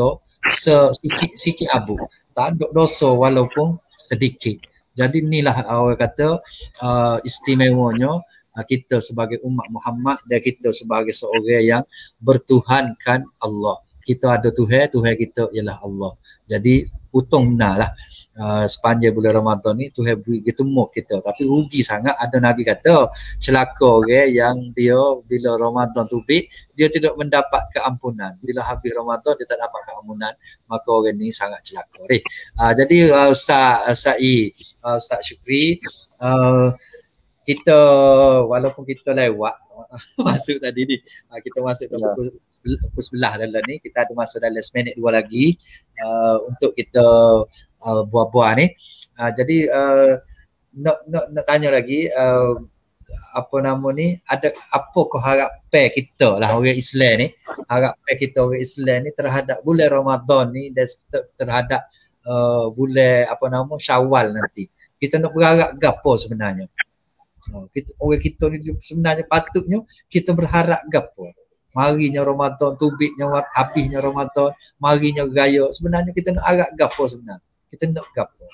sikit abu. Tak ada dosa walaupun sedikit. Jadi inilah orang kata istimewanya kita sebagai umat Muhammad dan kita sebagai seorang yang bertuhankan Allah. Kita ada Tuhan, Tuhan kita ialah Allah. Jadi untung lah sepanjang bulan Ramadan ni Tuhan beri ketemu kita. Tapi rugi sangat ada Nabi kata celaka orang yang dia bila Ramadan tu dia tidak mendapat keampunan. Bila habis Ramadan dia tak dapat keampunan, maka orang ni sangat celaka. Jadi Ustaz Syukri, kita walaupun kita lewat masuk tadi ni, kita masuk ke pukul 11 dalam ni, kita ada masa dalam seminit 2 lagi untuk kita buat-buat ni. Jadi nak tanya lagi, apa nama ni, ada apa harapan kita lah orang Islam ni, harapan kita orang Islam ni terhadap bulan Ramadan ni dan terhadap bulan apa nama Syawal nanti. Kita nak berharap gapo sebenarnya? Orang kita ni sebenarnya patutnya kita berharap gapo? Marinya Ramadan, tubiknya habisnya Ramadan, marinya raya. Sebenarnya kita nak harap gapo sebenarnya? Kita nak gapo?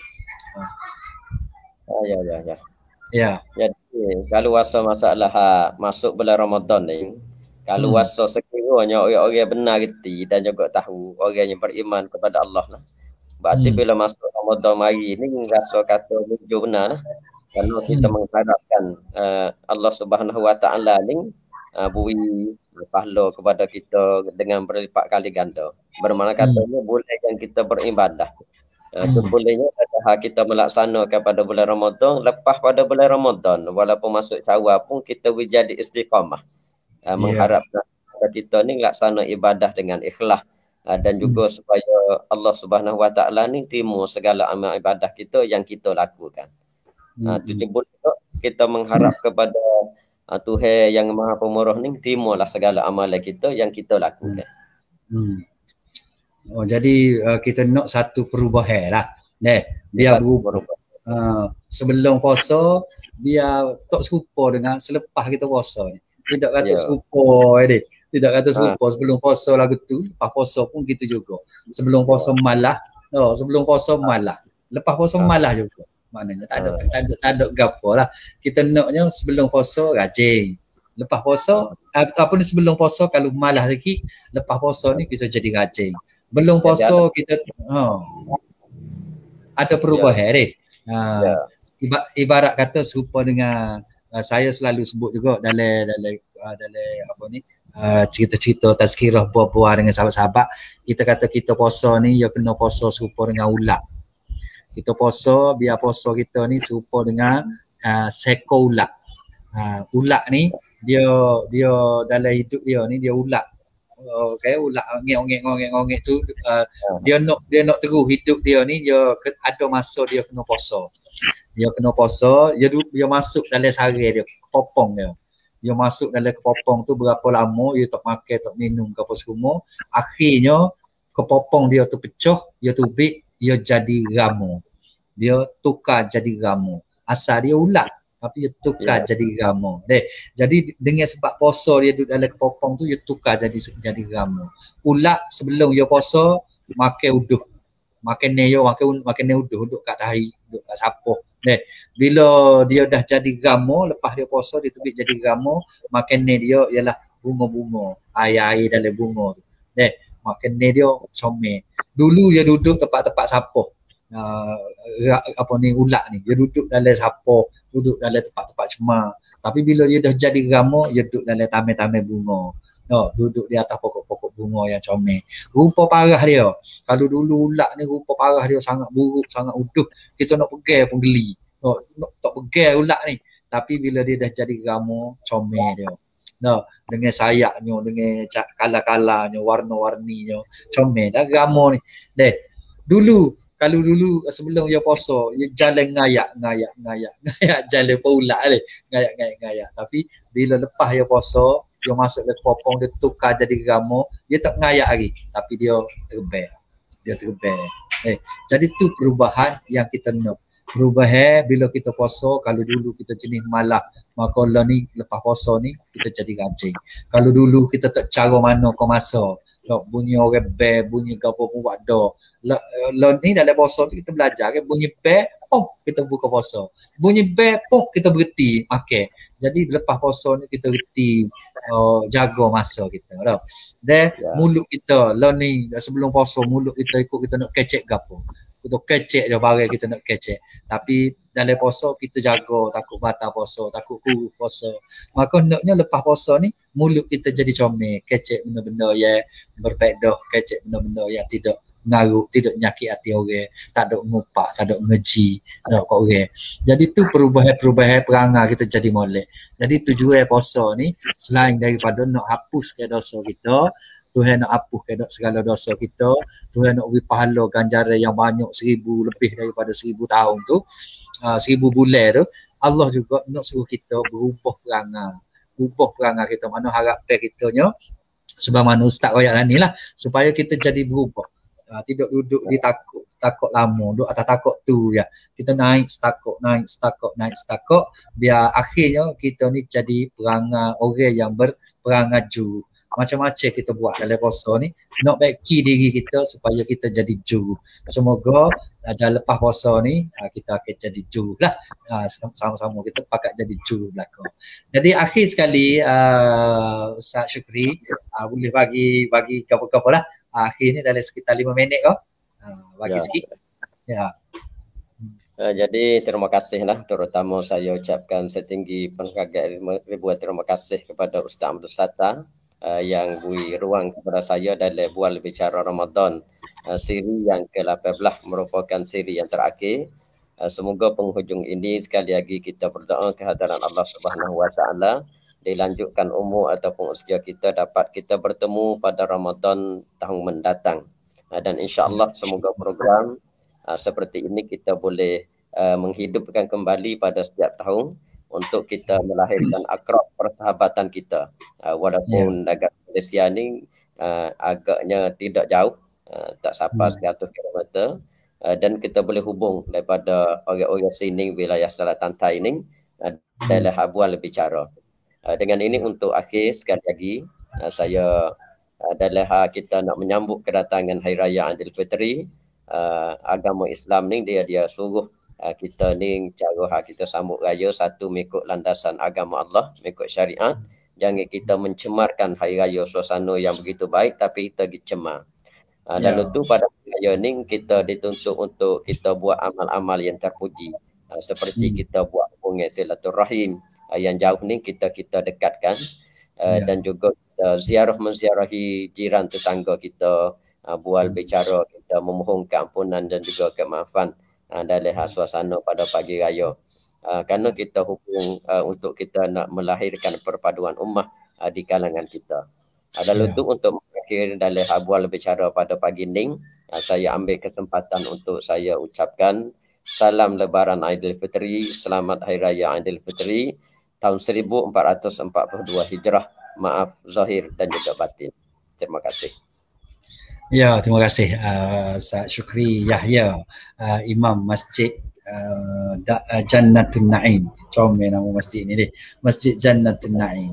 Ya. Jadi kalau wasa masalah masuk bulan Ramadan ni, kalau wasa sekiranya orang-orang benar reti dan juga tahu orang yang beriman kepada Allah lah. Berarti bila masuk Ramadan mari ni rasa kata jujur benar lah. Kalau kita mengharapkan Allah Subhanahu Wa Taala ni beri pahala kepada kita dengan berlipat kali ganda. Bermakna katanya boleh yang kita beribadah. Itu bolehnya kita melaksanakan pada bulan Ramadan, lepas pada bulan Ramadan walaupun masuk Syawal pun kita jadi istiqamah. Mengharapkan kita ni laksana ibadah dengan ikhlas. Dan juga supaya Allah Subhanahu Wa Taala ni terima segala amal ibadah kita yang kita lakukan. Itu boleh kita mengharap kepada Tuhan yang Maha Pemurah ni terimalah segala amalan kita yang kita lakukan. Oh, jadi kita nak satu perubahan lah. Biar berubah. Sebelum puasa biar tak serupa dengan selepas kita puasa ni. Tidak kata serupa ni. Tidak kata serupa sebelum puasa lagu tu, lepas puasa pun gitu juga. Sebelum puasa malah, sebelum puasa malah. Lepas puasa malah juga. Maknanya tak ada gapo lah. Kita naknya sebelum puasa rajin. Lepas puasa ataupun sebelum puasa kalau malah sikit, lepas puasa ni kita jadi rajin. Belum puasa kita ada perubahan ni. Ibarat kata serupa dengan saya selalu sebut juga dalam apa ni, cerita-cerita tazkirah buah-buah dengan sahabat-sahabat. Kita kata kita puasa ni ya kena puasa serupa dengan ulat. Kita puasa, biar puasa kita ni serupa dengan seekor ulat. Ulat ni dia dalam hidup dia ni dia ulat. Ulat ngek tu dia nak terus hidup dia ni, dia ada masa dia kena puasa. Dia kena puasa, dia masuk dalam sari dia, popong dia. Dia masuk dalam kepopong tu berapa lama, dia tak makan, tak minum ke apa semua. Akhirnya kepopong dia tu pecah, dia tubik, dia jadi ramo. Dia tukar jadi ramo. Asal dia ulat tapi dia tukar jadi ramo. Jadi dengan sebab puasa dia duduk dalam kepopong tu, dia tukar jadi ramo. Ulat sebelum dia puasa makan uduh. Makan neo, makan uduh, duduk kat tahi, duduk kat sapoh. Bila dia dah jadi ramo, lepas dia puasa dia tubik jadi ramo, makan dia ialah bunga-bunga, air dalam bunga tu. Makan dia comel. Dulu dia duduk tempat-tempat sapoh. Apa ni ulat ni, dia duduk dalam sapoh, duduk dalam tempat-tempat cemar. Tapi bila dia dah jadi ramo, dia duduk dalam taman-taman bunga. Duduk di atas pokok-pokok bunga yang comel. Rupa parah dia. Kalau dulu ulat ni rupa parah dia sangat buruk, sangat uduh. Kita nak pegang pun geli. Nak tak pegang ulat ni. Tapi bila dia dah jadi ramo, comel dia. Dengan sayapnya, dengan kala-kalanya, warna-warninya, comel dah ramo ni. Kalau dulu sebelum dia puasa, dia jalan ngayak jalan pula ni. Ngayak. Tapi bila lepas dia puasa, dia masuk ke popong, dia tukar jadi ramo, dia tak ngayak lagi, tapi dia terbang. Jadi tu perubahan yang kita nak. Perubahan bila kita puasa, kalau dulu kita jenis malah, maka lah ni lepas puasa ni kita jadi rajin. Kalau dulu kita tak cara mana kau masa, bunyi orang bel, bunyi gapo pun ada. Lah ni dalam puasa tu kita belajar kan bunyi bel, kita buka puasa. Bunyi bel, kita berhenti makan. Jadi lepas puasa ni kita berhenti jaga masa kita tau. Dan mulut kita lah ni sebelum puasa mulut kita ikut kita nak kecek gapo. Kita kecek je barang kita nak kecek. Tapi dalam puasa kita jaga takut batal puasa, takut kurus puasa. Maka hendaknya lepas puasa ni mulut kita jadi comel, kecek benda-benda yang berfaedah, kecek benda-benda yang tidak mengarut, tidak menyakit hati orang, tak ada ngupak, tak ada ngeji kat orang. Jadi tu perubahan perangai kita jadi molek. Jadi tujuan puasa ni selain daripada nak hapuskan dosa kita, Tuhan nak hapuskan segala dosa kita, Tuhan nak beri pahala ganjaran yang banyak 1000 lebih daripada 1000 tahun tu, 1000 bulan tu. Allah juga nak suruh kita berubah perangai kita. Mana harapan kitanya sebab mana Ustaz royak ni lah supaya kita jadi berubah. Tidak duduk di takut lama, duduk atas takut tu ya. Kita naik setakuk biar akhirnya kita ni jadi perangai orang yang berperangai jujur. Macam-macam kita buat dalam puasa ni nak baiki diri kita supaya kita jadi jujur. Semoga dah lepas puasa ni kita akan jadi jujur lah. Sama-sama kita pakat jadi jujur belakang. Jadi akhir sekali Ustaz Syukri boleh bagi apa-apa lah. Akhir ni dalam sekitar 5 minit kau. Bagi sikit. Ya. Jadi terima kasih lah, terutama saya ucapkan setinggi penghargaan ribuan terima kasih kepada Ustaz Abdul Sattar yang beri ruang kepada saya dalam bual bicara Ramadan siri yang ke-18 merupakan siri yang terakhir. Semoga penghujung ini sekali lagi kita berdoa kehadiran Allah Subhanahu Wa Taala dilanjutkan umur ataupun usia kita dapat kita bertemu pada Ramadan tahun mendatang. Dan insya-Allah semoga program seperti ini kita boleh menghidupkan kembali pada setiap tahun untuk kita melahirkan akrab persahabatan kita. Walaupun negara Malaysia ni agaknya tidak jauh, tak sampai 100 km, dan kita boleh hubung daripada orang-orang sini wilayah Selatan Thai ini dalam habuan bicara. Dengan ini untuk akhir sekali lagi saya dalam kita nak menyambut kedatangan Hari Raya Aidilfitri, agama Islam ni dia suruh kita ni cara kita sambut raya satu mengikut landasan agama Allah, mengikut syariat. Jangan kita mencemarkan hari raya suasana yang begitu baik tapi kita cemar. Dan itu pada hari raya ni kita dituntut untuk kita buat amal-amal yang terpuji. Seperti kita buat hubungan silaturahim yang jauh ni kita dekatkan, dan juga kita menziarahi jiran tetangga kita, bual bicara kita memohon keampunan dan juga kemaafan dalam suasana pada pagi raya. Kerana kita hubung untuk kita nak melahirkan perpaduan ummah di kalangan kita. Lalu tu untuk mengakhir dalam habuan bicara pada pagi ini, saya ambil kesempatan untuk saya ucapkan salam lebaran Aidilfitri, selamat Hari Raya Aidilfitri tahun 1442 Hijrah. Maaf zahir dan juga batin. Terima kasih. Ya, terima kasih Ustaz Syukri Yahya, Imam Masjid Jannatul Naim. Comel nama masjid ni deh. Masjid Jannatul Naim.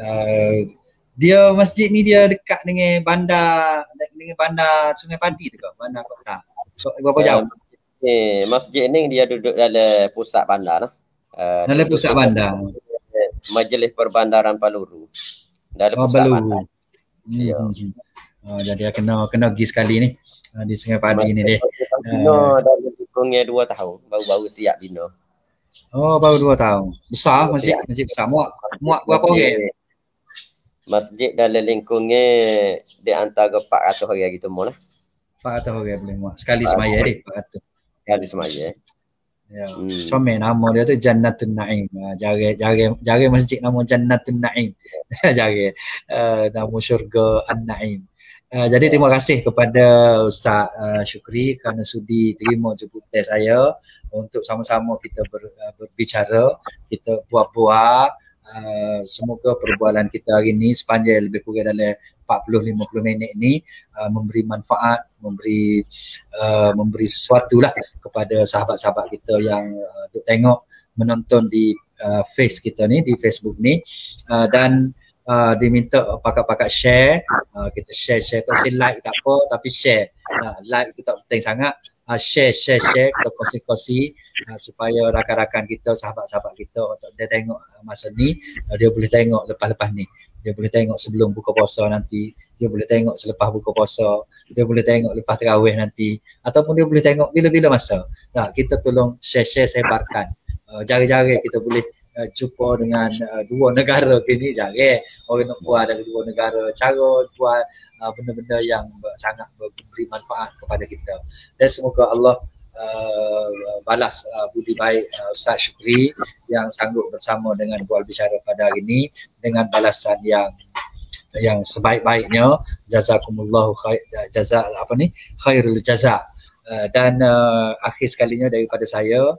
Dia masjid ni dia dekat dengan bandar Sungai Padi tu ke? Bandar kota. Berapa jauh? Masjid ni dia duduk dalam pusat bandar lah. Dalam pusat bandar. Majlis Perbandaran Paluru. Dalam pusat bandar. Ya. Jadi kena pergi sekali ni di Sungai Padi ni deh. Bina dah lebih kurang 2 tahun, baru siap bina. Oh, baru 2 tahun. Besar masjid besar. Muat berapa orang? Masjid dalam lingkungan di antara 400 orang gitu mula. 400 orang boleh muat. Sekali semaya deh 400. Sekali semaya. Ya. Comel nama dia tu Jannatul Naim. Jari masjid nama Jannatul Naim. Jari nama syurga An-Naim. Jadi terima kasih kepada Ustaz Syukri kerana sudi terima jemputan saya untuk sama-sama kita berbicara, kita buat-buat. Semoga perbualan kita hari ini sepanjang lebih kurang dalam 40-50 minit ini memberi manfaat, memberi sesuatu lah kepada sahabat-sahabat kita yang tengok menonton di face kita ni, di Facebook ni, dan diminta pakat-pakat share, kita share tak say like tak apa tapi share. Like itu tak penting sangat. Share kita kongsi-kongsi supaya rakan-rakan kita, sahabat-sahabat kita untuk dia tengok masa ni, dia boleh tengok lepas-lepas ni, dia boleh tengok sebelum buka puasa nanti, dia boleh tengok selepas buka puasa, dia boleh tengok lepas tarawih nanti, ataupun dia boleh tengok bila-bila masa. Kita tolong share sebarkan. Jari-jari kita boleh jumpa dengan dua negara kini, jari orang nak buat dari dua negara, cara buat benda-benda yang sangat memberi manfaat kepada kita. Dan semoga Allah balas budi baik Ustaz Syukri yang sanggup bersama dengan Bual Bicara pada hari ini dengan balasan yang sebaik-baiknya. Jazakumullahu khairul jaza. Dan akhir sekalinya daripada saya,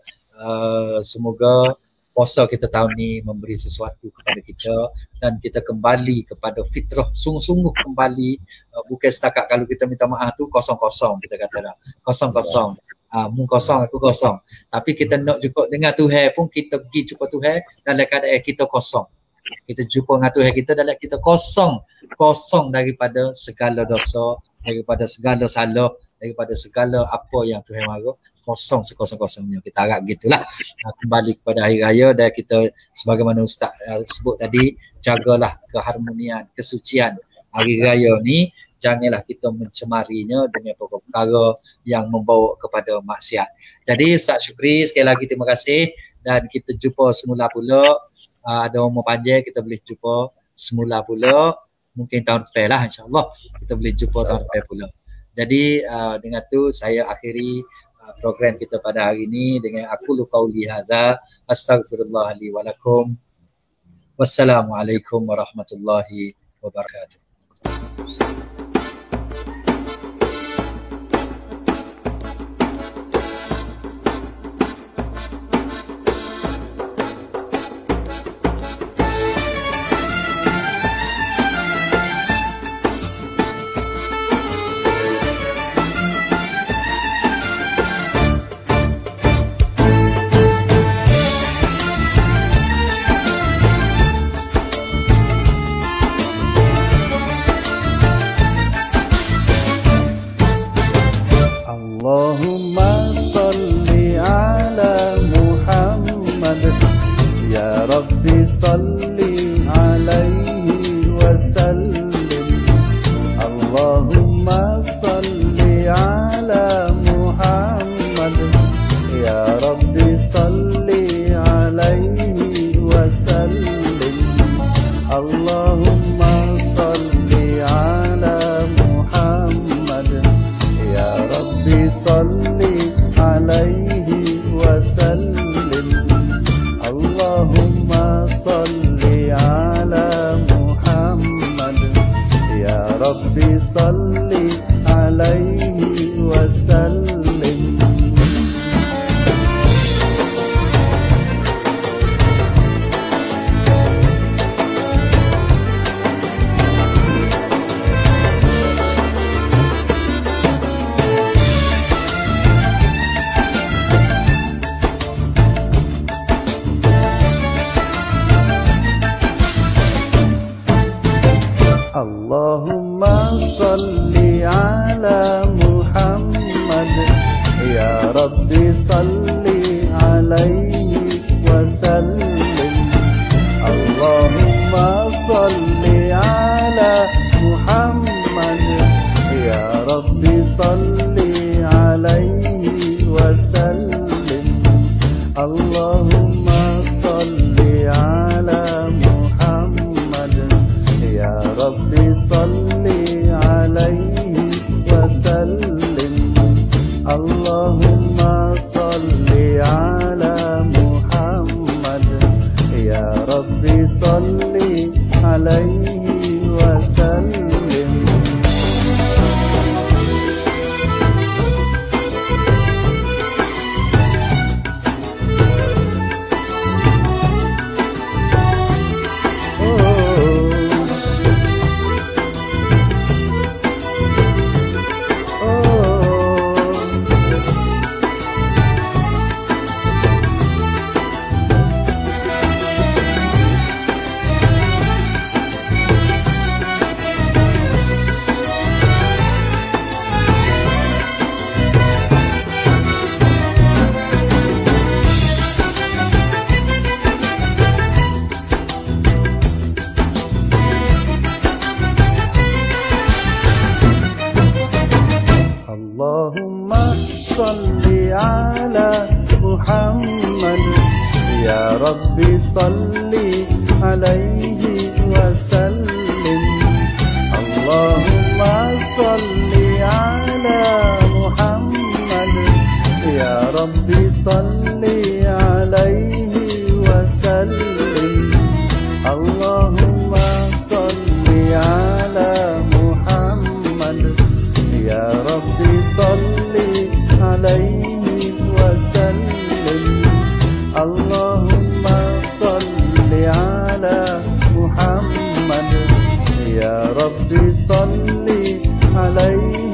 semoga puasa kita tahun ni memberi sesuatu kepada kita dan kita kembali kepada fitrah, sungguh-sungguh kembali, bukan setakat kalau kita minta maaf tu kosong-kosong, kita kata dah kosong-kosong, mu kosong aku kosong, tapi kita nak jumpa dengan Tuhan pun kita pergi jumpa Tuhan dalam keadaan kita kosong. Kita jumpa dengan Tuhan kita dalam kita kosong daripada segala dosa, daripada segala salah, daripada segala apa yang Tuhan marah, kosong sekosong-kosongnya. Kita harap gitulah. Kembali kepada hari raya dan kita sebagaimana Ustaz sebut tadi, jagalah keharmonian, kesucian hari raya ni. Janganlah kita mencemarinya dengan perkara yang membawa kepada maksiat. Jadi Ustaz Syukri, sekali lagi terima kasih dan kita jumpa semula pula. Ada umur panjang kita boleh jumpa semula pula. Mungkin tahun depan lah, insyaAllah kita boleh jumpa tahun depan pula. Jadi dengan tu saya akhiri program kita pada hari ini dengan aku qauli hadza, astaghfirullah li wa lakum. Wassalamualaikum warahmatullahi wabarakatuh. Rabbi salli alaihi wasallam. salli alaihi wasallim. Allahumma salli ala Muhammad, ya Rabbi salli alaihi wasallim. Allahumma salli ala Muhammad, ya Rabbi salli alaihi wasallim. Allahumma salli ala Muhammad, ya Rabbi salli alaihi